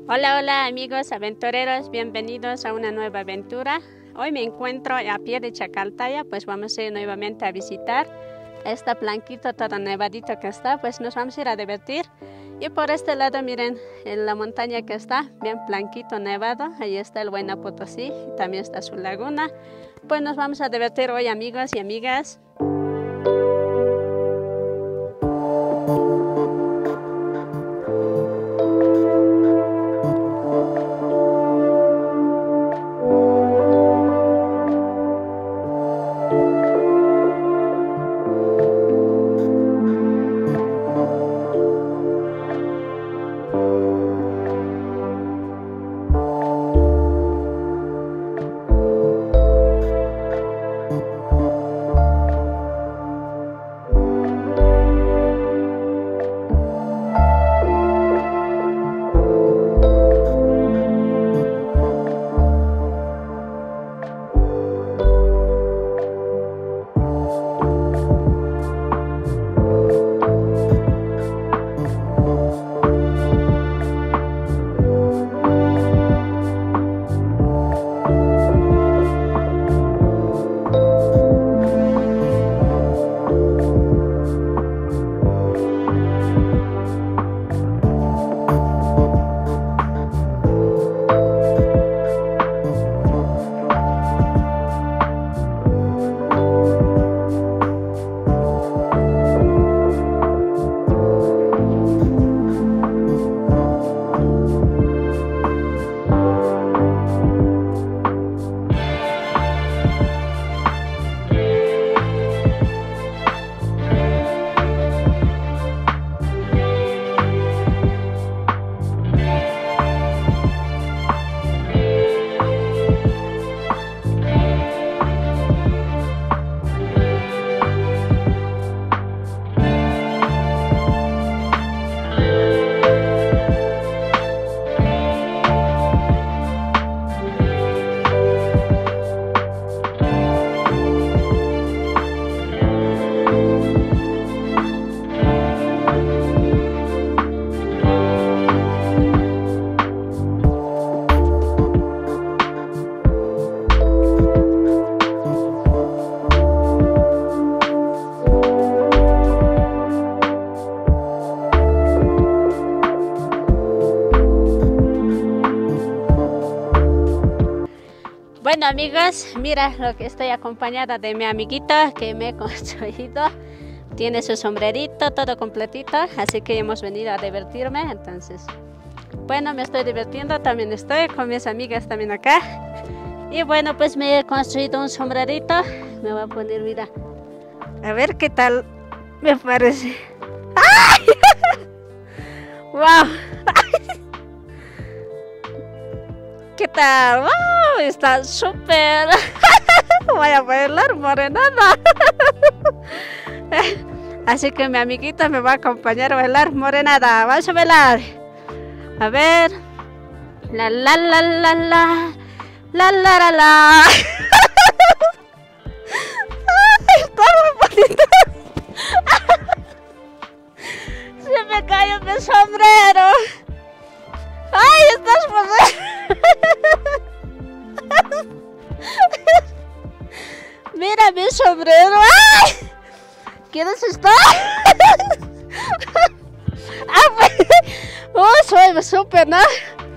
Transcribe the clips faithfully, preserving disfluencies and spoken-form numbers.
Hola, hola amigos aventureros, bienvenidos a una nueva aventura. Hoy me encuentro a pie de Chacaltaya, pues vamos a ir nuevamente a visitar esta planquita todo nevadito que está, pues nos vamos a ir a divertir. Y por este lado miren en la montaña que está, bien blanquito nevado, ahí está el Huayna Potosí, también está su laguna. Pues nos vamos a divertir hoy amigos y amigas. Bueno amigos, mira lo que estoy acompañada de mi amiguita que me he construido. Tiene su sombrerito, todo completito, así que hemos venido a divertirme. Entonces, bueno, me estoy divirtiendo, también estoy con mis amigas también acá. Y bueno, pues me he construido un sombrerito. Me voy a poner, mira, a ver qué tal me parece. ¡Ay! ¡Wow! ¿Qué tal? ¡Wow! Está súper. Voy a bailar morenada. Así que mi amiguita me va a acompañar a bailar morenada. Vamos a bailar. A ver. La la la la la. La la la la. Ay, está muy bonita. Se me cayó mi sombrero. Ay, estás por... Mira mi sombrero. ¡Ay! ¿Quieres estar? Ah, pues. Oh, soy súper, ¿no?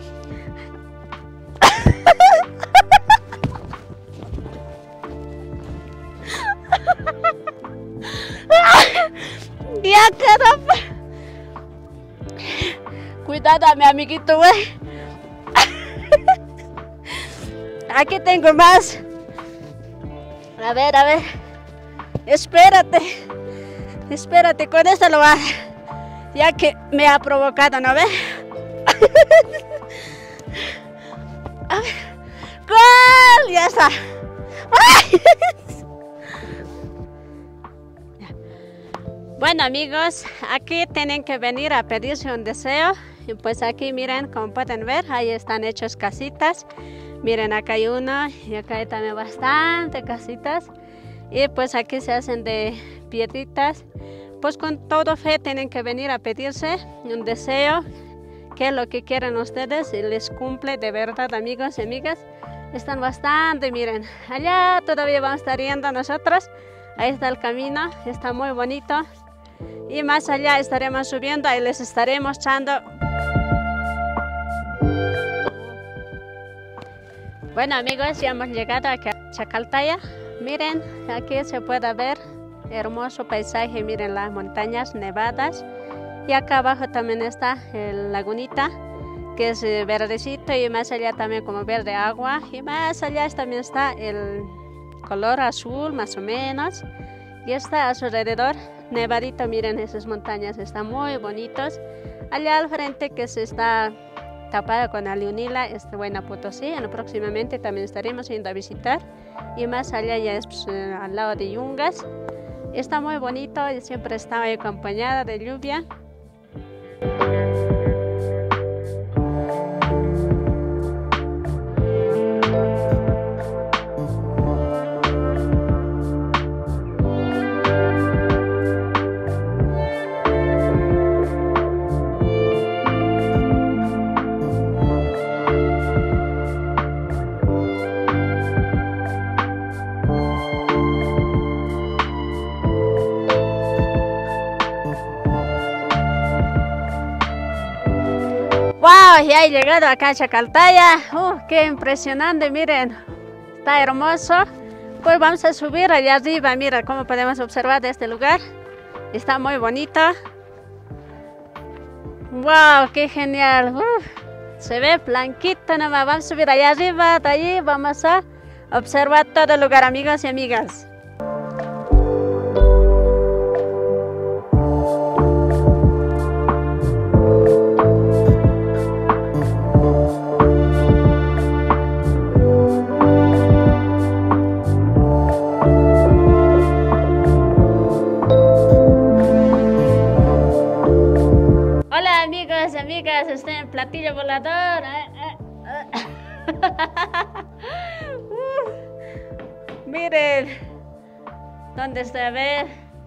Ya, caramba. Cuidado a mi amiguito, güey. Aquí tengo más. A ver, a ver. Espérate. Espérate, con esto lo va. Ya que me ha provocado, ¿no ves? A ver. ¡Gol! Ya está. ¡Ay! Bueno amigos, aquí tienen que venir a pedirse un deseo. Y pues aquí miren, como pueden ver, ahí están hechas casitas. Miren, acá hay una y acá hay también bastante casitas. Y pues aquí se hacen de piedritas. Pues con todo fe tienen que venir a pedirse un deseo qué es lo que quieren ustedes y les cumple de verdad, amigos y amigas. Están bastante, miren, allá todavía vamos a estar yendo nosotros. Ahí está el camino, está muy bonito. Y más allá estaremos subiendo y les estaré mostrando. Bueno, amigos, ya hemos llegado aquí a Chacaltaya. Miren, aquí se puede ver hermoso paisaje. Miren las montañas nevadas. Y acá abajo también está el lagunita, que es verdecito, y más allá también como verde agua. Y más allá también está el color azul, más o menos. Y está a su alrededor nevadito. Miren esas montañas, están muy bonitos. Allá al frente que se está tapada con Aliunila, este Huayna Potosí. Próximamente también estaremos yendo a visitar. Y más allá ya es pues, eh, al lado de Yungas. Está muy bonito y siempre está acompañada de lluvia. ¡Wow! Ya he llegado acá a Chacaltaya. ¡Uh, qué impresionante! Miren, está hermoso. Pues vamos a subir allá arriba. Mira cómo podemos observar de este lugar. Está muy bonito. ¡Wow! ¡Qué genial! Uh, se ve blanquito nomás. Vamos a subir allá arriba. De allí vamos a observar todo el lugar, amigos y amigas. Amigos y amigas, estoy en platillo volador. uh, miren, ¿dónde está? A ver.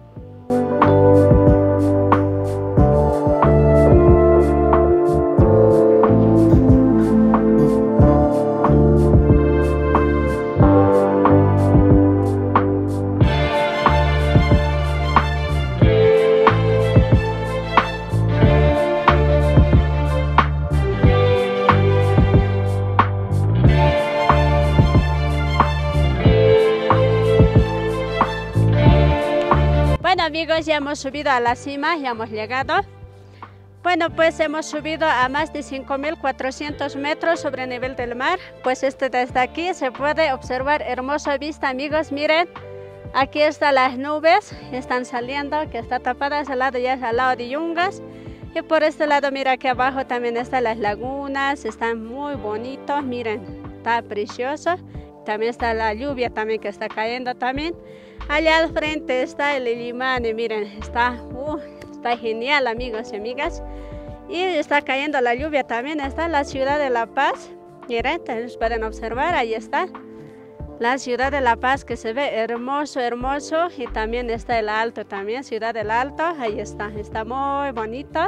Bueno, amigos, ya hemos subido a la cima, ya hemos llegado. Bueno, pues hemos subido a más de cinco mil cuatrocientos metros sobre el nivel del mar. Pues este, desde aquí se puede observar hermosa vista, amigos. Miren, aquí están las nubes, están saliendo, que está tapada. Ese lado ya es al lado de Yungas. Y por este lado, mira, aquí abajo también están las lagunas, están muy bonitos. Miren, está precioso. También está la lluvia también que está cayendo también. Allá al frente está el Illimani, miren, está, uh, está genial, amigos y amigas. Y está cayendo la lluvia también. Está la ciudad de La Paz. Miren, ustedes pueden observar, ahí está la ciudad de La Paz, que se ve hermoso, hermoso. Y también está el Alto también, ciudad del Alto, ahí está, está muy bonito.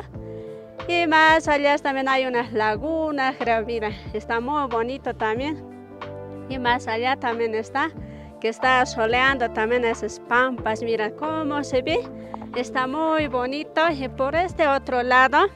Y más allá también hay unas lagunas, creo, miren, está muy bonito también. Y más allá también está, que está soleando también esas pampas. Mira cómo se ve, está muy bonito. Y por este otro lado,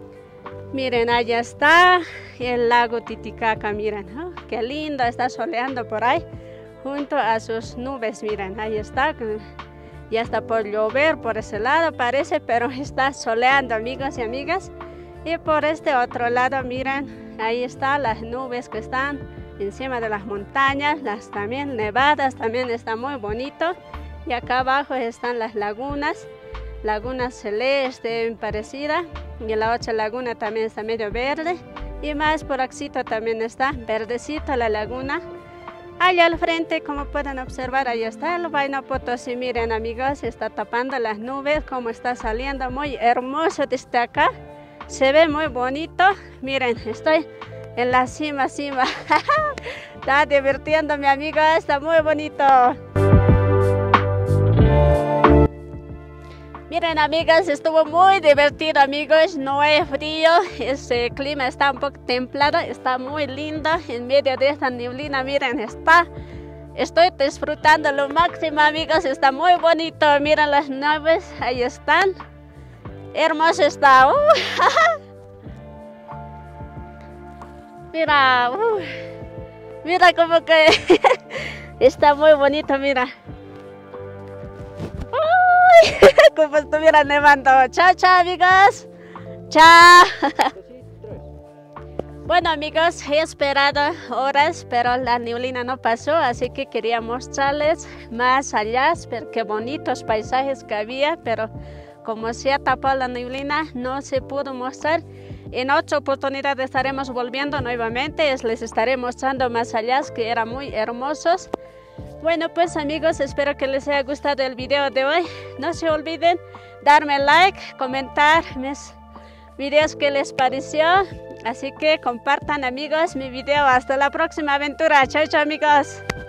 miren, allá está el lago Titicaca. Miren, oh, qué lindo, está soleando por ahí junto a sus nubes. Miren, ahí está, ya está por llover por ese lado parece, pero está soleando, amigos y amigas. Y por este otro lado, miren, ahí están las nubes que están encima de las montañas, las también nevadas, también está muy bonito. Y acá abajo están las lagunas, laguna celeste parecida, y la otra laguna también está medio verde. Y más por aquí también está verdecito la laguna. Allá al frente, como pueden observar, ahí está el Huayna Potosí. Miren, amigos, está tapando las nubes, como está saliendo muy hermoso desde acá. Se ve muy bonito. Miren, estoy en la cima, cima. Está divirtiéndome, amiga, está muy bonito. Miren amigas, estuvo muy divertido amigos, no hay frío, este clima está un poco templado, está muy lindo en medio de esta neblina, miren, está, estoy disfrutando lo máximo amigos, está muy bonito, miren las nubes, ahí están, hermoso está, uh, mira, uh, mira como que está muy bonito, mira. Como estuviera nevando. Chao, chao amigos. Chao. Bueno amigos, he esperado horas, pero la neblina no pasó, así que quería mostrarles más allá, pero qué bonitos paisajes que había, pero como se ha tapado la neblina, no se pudo mostrar. En otra oportunidad estaremos volviendo nuevamente, les estaré mostrando más allá, que eran muy hermosos. Bueno pues amigos, espero que les haya gustado el video de hoy. No se olviden darme like, comentar mis videos que les pareció. Así que compartan amigos mi video. Hasta la próxima aventura. Chao, chao amigos.